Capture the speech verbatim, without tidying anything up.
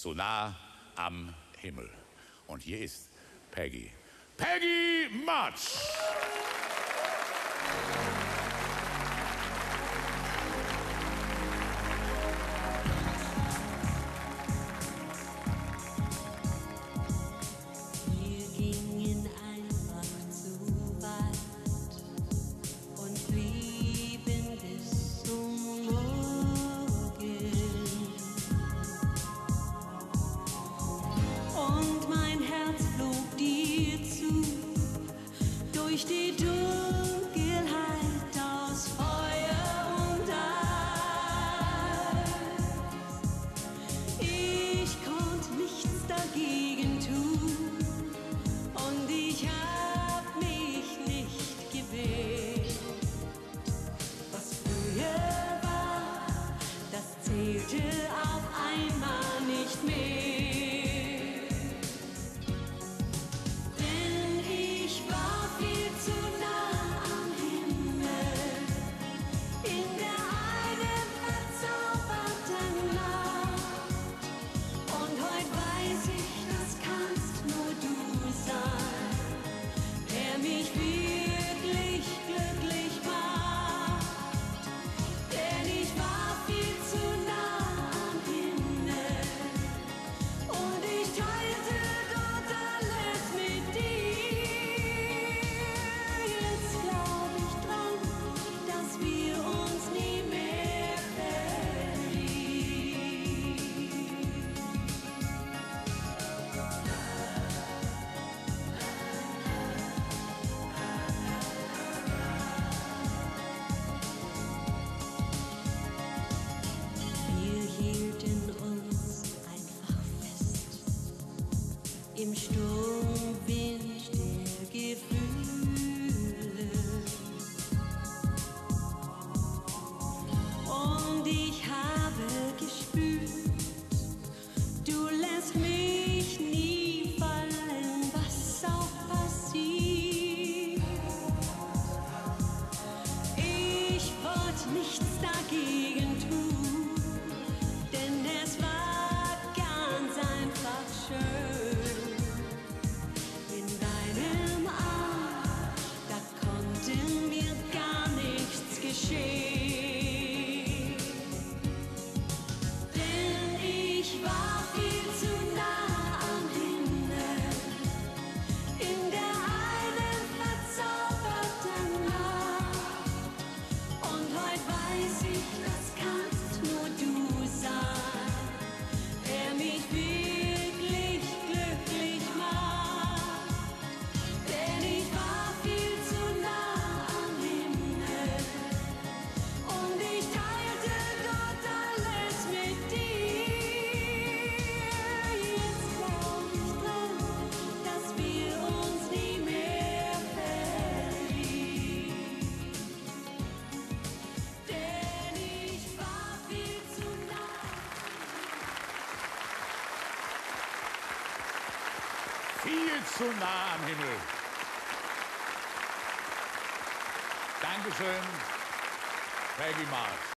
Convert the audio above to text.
so nah am Himmel. Und hier ist Peggy. Peggy March! Wir gingen einfach zu weit und blieben bis zum Morgen. Und mein Herz flog dir zu, durch die Dunkelheit aus Feuer und Eis. Ich konnte nichts dagegen tun und ich hab mich nicht gewehrt. Was früher war, das zählte auf einmal nicht mehr. Im Sturmwind der Gefühle. Und ich habe gespürt, du lässt mich nie fallen, was auch passiert. Ich wollte nichts dagegen tun, denn es war ganz einfach schön. Viel zu nah am Himmel. Dankeschön, Peggy March.